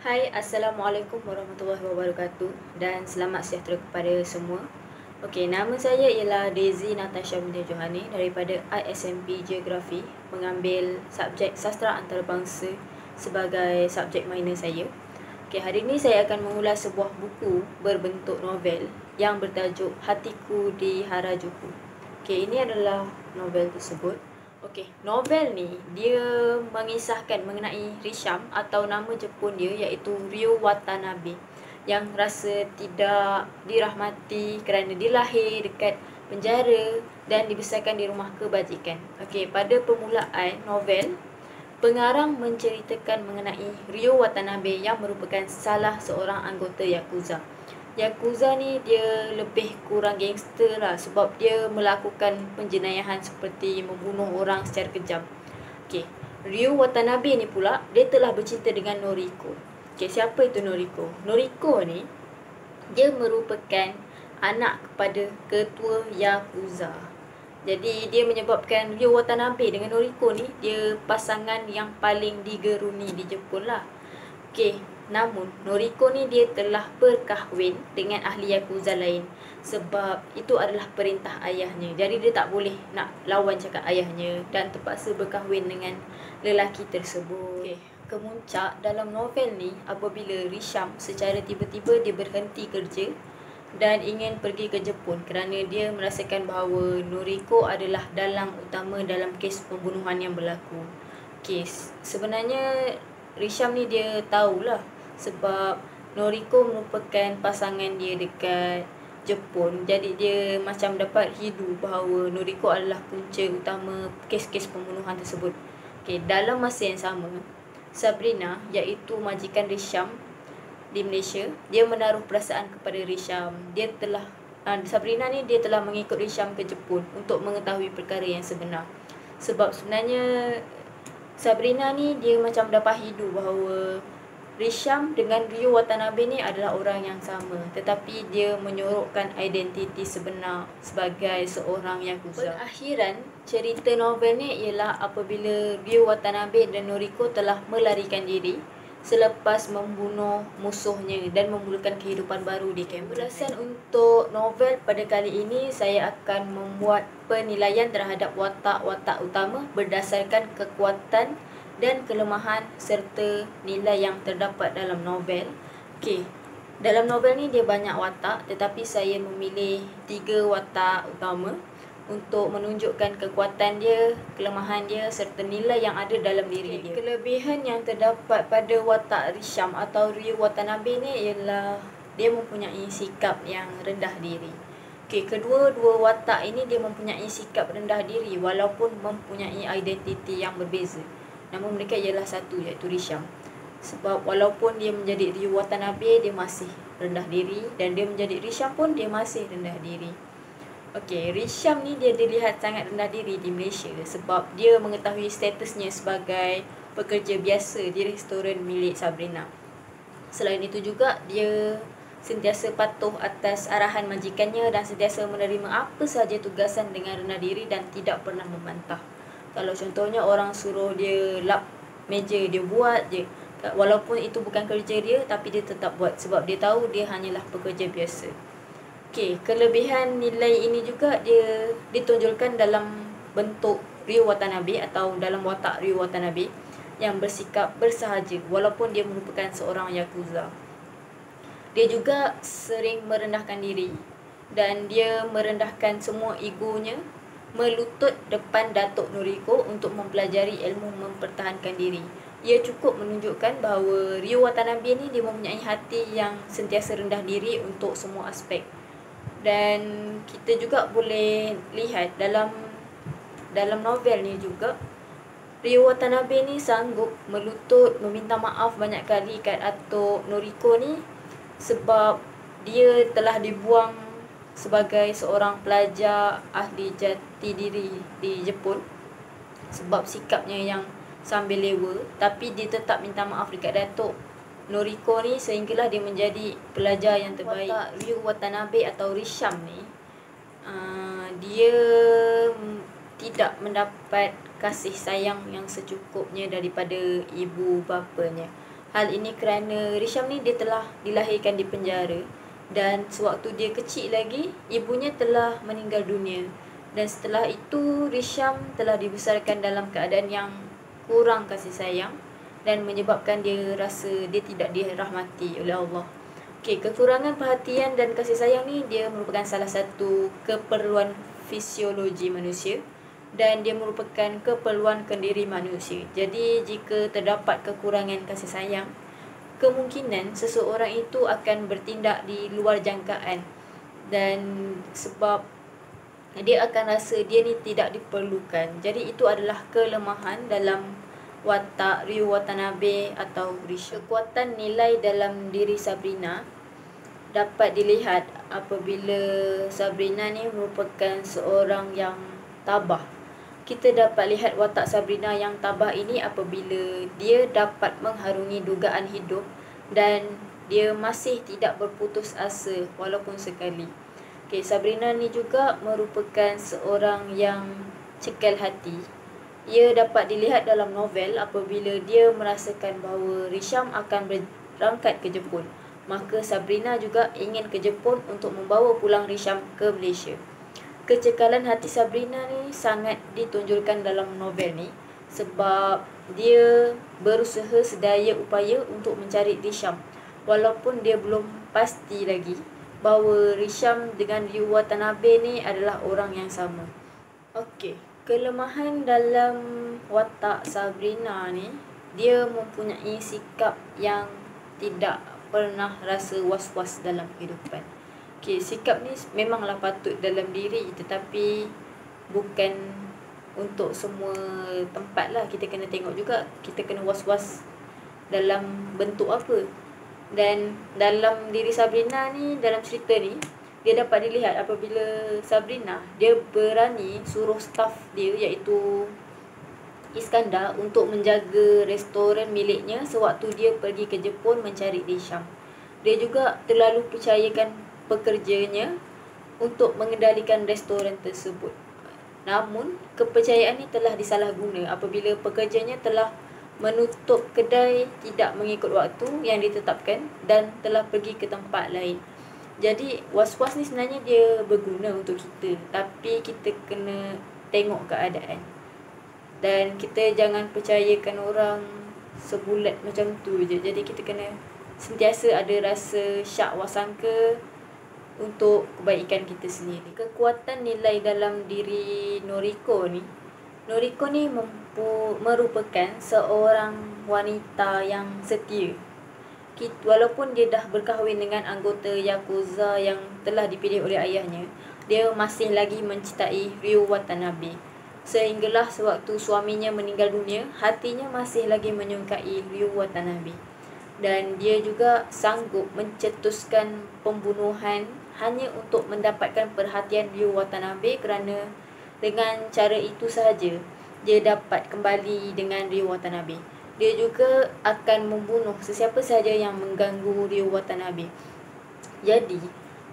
Hai, Assalamualaikum warahmatullahi wabarakatuh dan selamat sejahtera kepada semua. Okey, nama saya ialah Daisy Natasha Binti Johani daripada ISMP Geografi, mengambil subjek sastra antarabangsa sebagai subjek minor saya. Okey, hari ini saya akan mengulas sebuah buku berbentuk novel yang bertajuk Hatiku di Harajuku. Okey, ini adalah novel tersebut. Okey, novel ni dia mengisahkan mengenai Risham atau nama Jepun dia iaitu Ryo Watanabe yang rasa tidak dirahmati kerana dia lahir dekat penjara dan dibesarkan di rumah kebajikan. Okey, pada permulaan novel, pengarang menceritakan mengenai Ryo Watanabe yang merupakan salah seorang anggota Yakuza. Yakuza ni dia lebih kurang gangster lah sebab dia melakukan penjenayahan seperti membunuh orang secara kejam. Okey, Ryo Watanabe ni pula dia telah bercinta dengan Noriko. Okey, siapa itu Noriko? Noriko ni dia merupakan anak kepada ketua Yakuza. Jadi dia menyebabkan Ryo Watanabe dengan Noriko ni dia pasangan yang paling digeruni di Jepun lah. Okey, namun Noriko ni dia telah berkahwin dengan ahli Yakuza lain sebab itu adalah perintah ayahnya. Jadi dia tak boleh nak lawan cakap ayahnya dan terpaksa berkahwin dengan lelaki tersebut. Okey, kemuncak dalam novel ni apabila Risham secara tiba-tiba dia berhenti kerja dan ingin pergi ke Jepun kerana dia merasakan bahawa Noriko adalah dalang utama dalam kes pembunuhan yang berlaku. Okey, sebenarnya Risham ni dia tahulah sebab Noriko merupakan pasangan dia dekat Jepun. Jadi dia macam dapat hidu bahawa Noriko adalah punca utama kes-kes pembunuhan tersebut. Okey, dalam masa yang sama, Sabrina iaitu majikan Risham di Malaysia, dia menaruh perasaan kepada Risham. Sabrina ni dia telah mengikut Risham ke Jepun untuk mengetahui perkara yang sebenar. Sebab sebenarnya Sabrina ni dia macam dapat hidu bahawa Risham dengan Ryo Watanabe ni adalah orang yang sama, tetapi dia menyorokkan identiti sebenar sebagai seorang Yakuza. Perakhiran cerita novel ni ialah apabila Ryo Watanabe dan Noriko telah melarikan diri selepas membunuh musuhnya dan memulakan kehidupan baru di kamp. Ulasan untuk novel pada kali ini, saya akan membuat penilaian terhadap watak-watak utama berdasarkan kekuatan dan kelemahan serta nilai yang terdapat dalam novel. Okey, dalam novel ni dia banyak watak tetapi saya memilih 3 watak utama untuk menunjukkan kekuatan dia, kelemahan dia serta nilai yang ada dalam diri dia. Kelebihan yang terdapat pada watak Risham atau Ryo Watanabe ni ialah dia mempunyai sikap yang rendah diri. Okey, kedua-dua watak ini dia mempunyai sikap rendah diri walaupun mempunyai identiti yang berbeza. Namun mereka ialah satu iaitu Risham. Sebab walaupun dia menjadi Ryo Watanabe, dia masih rendah diri dan dia menjadi Risham pun dia masih rendah diri. Okey, Risham ni dia dilihat sangat rendah diri di Malaysia sebab dia mengetahui statusnya sebagai pekerja biasa di restoran milik Sabrina. Selain itu juga dia sentiasa patuh atas arahan majikannya dan sentiasa menerima apa sahaja tugasan dengan rendah diri dan tidak pernah membantah. Kalau contohnya orang suruh dia lap meja, dia buat je. Walaupun itu bukan kerja dia tapi dia tetap buat sebab dia tahu dia hanyalah pekerja biasa. Okey, kelebihan nilai ini juga dia ditonjolkan dalam bentuk Ryo Watanabe atau dalam watak Ryo Watanabe yang bersikap bersahaja walaupun dia merupakan seorang Yakuza. Dia juga sering merendahkan diri dan dia merendahkan semua egonya, melutut depan Datuk Noriko untuk mempelajari ilmu mempertahankan diri. Ia cukup menunjukkan bahawa Ryo Watanabe ni dia mempunyai hati yang sentiasa rendah diri untuk semua aspek. Dan kita juga boleh lihat dalam novel ni juga Ryo Watanabe ni sanggup melutut meminta maaf banyak kali kat Datuk Noriko ni sebab dia telah dibuang sebagai seorang pelajar ahli jati diri di Jepun sebab sikapnya yang sambil lewa, tapi dia tetap minta maaf dekat Datuk Noriko ni sehinggalah dia menjadi pelajar yang terbaik. Watak Ryo Watanabe atau Risham ni dia tidak mendapat kasih sayang yang secukupnya daripada ibu bapanya. Hal ini kerana Risham ni dia telah dilahirkan di penjara, dan sewaktu dia kecil lagi, ibunya telah meninggal dunia. Dan setelah itu Risham telah dibesarkan dalam keadaan yang kurang kasih sayang, dan menyebabkan dia rasa dia tidak dirahmati oleh Allah. Okey, kekurangan perhatian dan kasih sayang ni dia merupakan salah satu keperluan fisiologi manusia, dan dia merupakan keperluan kendiri manusia. Jadi jika terdapat kekurangan kasih sayang, kemungkinan seseorang itu akan bertindak di luar jangkaan, dan sebab dia akan rasa dia ni tidak diperlukan. Jadi itu adalah kelemahan dalam watak Ryu Watanabe atau Risham. Kekuatan nilai dalam diri Sabrina dapat dilihat apabila Sabrina ni merupakan seorang yang tabah. Kita dapat lihat watak Sabrina yang tabah ini apabila dia dapat mengharungi dugaan hidup, dan dia masih tidak berputus asa walaupun sekali. Okay, Sabrina ni juga merupakan seorang yang cekal hati. Ia dapat dilihat dalam novel apabila dia merasakan bahawa Risham akan berangkat ke Jepun. Maka Sabrina juga ingin ke Jepun untuk membawa pulang Risham ke Malaysia. Kecekalan hati Sabrina ni sangat ditunjukkan dalam novel ni, sebab dia berusaha sedaya upaya untuk mencari Risham, walaupun dia belum pasti lagi bahawa Risham dengan Ryu Watanabe ni adalah orang yang sama. Okey, kelemahan dalam watak Sabrina ni, dia mempunyai sikap yang tidak pernah rasa was-was dalam kehidupan. Okey, sikap ni memanglah patut dalam diri, tetapi bukan untuk semua tempat lah. Kita kena tengok juga, kita kena was-was dalam bentuk apa. Dan dalam diri Sabrina ni, dalam cerita ni, dia dapat dilihat apabila Sabrina, dia berani suruh staff dia iaitu Iskandar untuk menjaga restoran miliknya sewaktu dia pergi ke Jepun mencari Risham. Dia juga terlalu percayakan pekerjanya untuk mengendalikan restoran tersebut. Namun, kepercayaan ini telah disalahguna apabila pekerjanya telah menutup kedai tidak mengikut waktu yang ditetapkan dan telah pergi ke tempat lain. Jadi was-was ni sebenarnya dia berguna untuk kita, tapi kita kena tengok keadaan. Dan kita jangan percayakan orang sebulat macam tu je. Jadi kita kena sentiasa ada rasa syak wasangka untuk kebaikan kita sendiri. Kekuatan nilai dalam diri Noriko ni, merupakan seorang wanita yang setia. Walaupun dia dah berkahwin dengan anggota Yakuza yang telah dipilih oleh ayahnya, dia masih lagi mencintai Ryu Watanabe. Sehinggalah sewaktu suaminya meninggal dunia, hatinya masih lagi menyukai Ryu Watanabe. Dan dia juga sanggup mencetuskan pembunuhan hanya untuk mendapatkan perhatian Ryu Watanabe, kerana dengan cara itu sahaja dia dapat kembali dengan Ryu Watanabe. Dia juga akan membunuh sesiapa sahaja yang mengganggu Ryu Watanabe. Jadi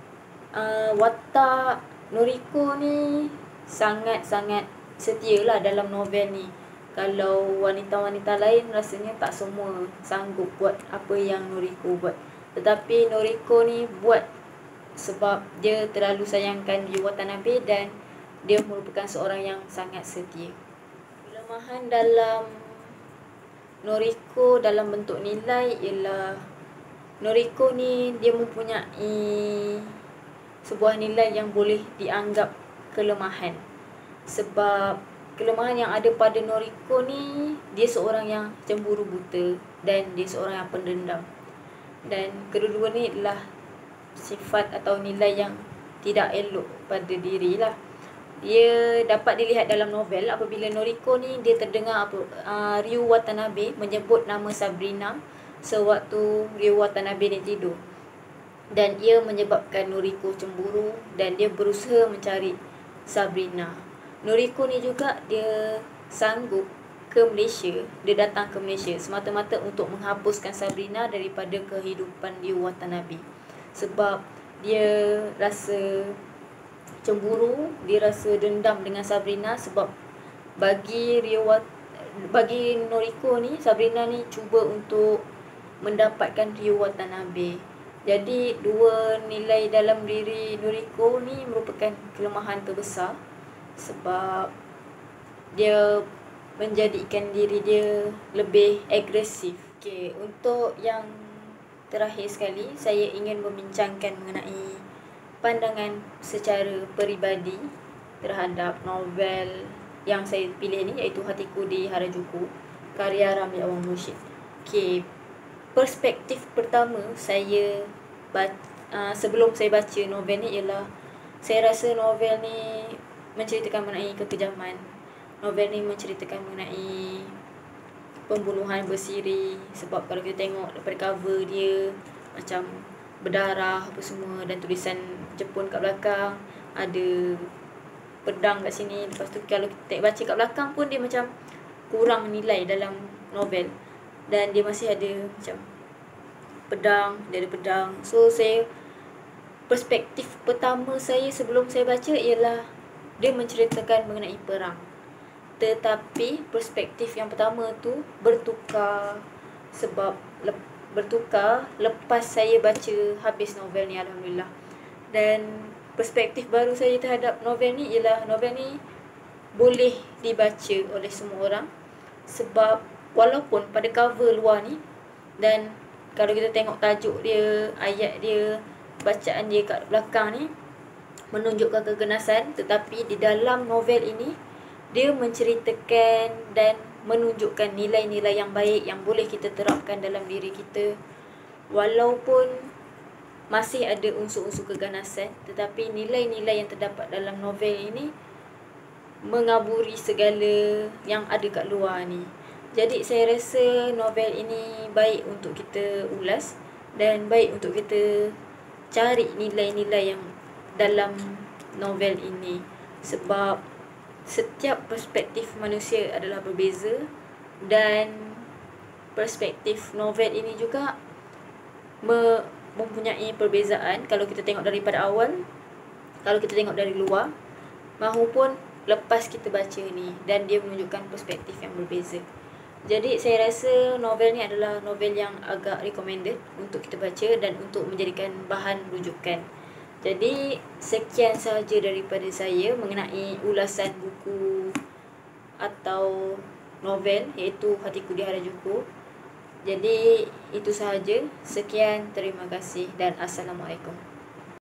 watak Noriko ni sangat-sangat setia lah dalam novel ni. Kalau wanita-wanita lain rasanya tak semua sanggup buat apa yang Noriko buat, tetapi Noriko ni buat sebab dia terlalu sayangkan Ryu Watanabe dan dia merupakan seorang yang sangat setia. Kelemahan dalam Noriko dalam bentuk nilai ialah Noriko ni dia mempunyai sebuah nilai yang boleh dianggap kelemahan. Sebab kelemahan yang ada pada Noriko ni, dia seorang yang cemburu buta dan dia seorang yang pendendam. Dan kedua-dua ni adalah sifat atau nilai yang tidak elok pada diri lah. Dia dapat dilihat dalam novel apabila Noriko ni dia terdengar Ryu Watanabe menyebut nama Sabrina sewaktu Ryu Watanabe ni tidur. Dan ia menyebabkan Noriko cemburu dan dia berusaha mencari Sabrina. Noriko ni juga dia sanggup ke Malaysia, dia datang ke Malaysia semata-mata untuk menghapuskan Sabrina daripada kehidupan Ryu Watanabe. Sebab dia rasa cemburu, dia rasa dendam dengan Sabrina sebab bagi Noriko ni, Sabrina ni cuba untuk mendapatkan reward Tanabe. Jadi dua nilai dalam diri Noriko ni merupakan kelemahan terbesar sebab dia menjadikan diri dia lebih agresif. Okey, untuk yang terakhir sekali, saya ingin membincangkan mengenai pandangan secara peribadi terhadap novel yang saya pilih ni, iaitu Hatiku di Harajuku, karya Ramli Awang Mursyid. Okey, perspektif pertama saya sebelum saya baca novel ni ialah saya rasa novel ni menceritakan mengenai kekejaman. Novel ni menceritakan mengenai pembunuhan bersiri, sebab kalau kita tengok daripada cover dia macam berdarah apa semua dan tulisan Jepun kat belakang, ada pedang kat sini. Lepas tu kalau kita baca kat belakang pun dia macam kurang nilai dalam novel, dan dia masih ada macam pedang, dia ada pedang. So perspektif pertama saya sebelum saya baca ialah dia menceritakan mengenai perang. Tetapi perspektif yang pertama tu bertukar lepas saya baca habis novel ni, alhamdulillah. Dan perspektif baru saya terhadap novel ni ialah novel ni boleh dibaca oleh semua orang, sebab walaupun pada cover luar ni, dan kalau kita tengok tajuk dia, ayat dia, bacaan dia kat belakang ni menunjukkan keganasan, tetapi di dalam novel ini dia menceritakan dan menunjukkan nilai-nilai yang baik yang boleh kita terapkan dalam diri kita. Walaupun masih ada unsur-unsur keganasan, tetapi nilai-nilai yang terdapat dalam novel ini mengaburi segala yang ada kat luar ni. Jadi saya rasa novel ini baik untuk kita ulas dan baik untuk kita cari nilai-nilai yang dalam novel ini, sebab setiap perspektif manusia adalah berbeza, dan perspektif novel ini juga mempunyai perbezaan kalau kita tengok daripada awal, kalau kita tengok dari luar, mahupun lepas kita baca ni, dan dia menunjukkan perspektif yang berbeza. Jadi saya rasa novel ni adalah novel yang agak recommended untuk kita baca dan untuk menjadikan bahan rujukan. Jadi sekian sahaja daripada saya mengenai ulasan buku atau novel iaitu Hatiku di Harajuku. Jadi itu sahaja. Sekian, terima kasih dan Assalamualaikum.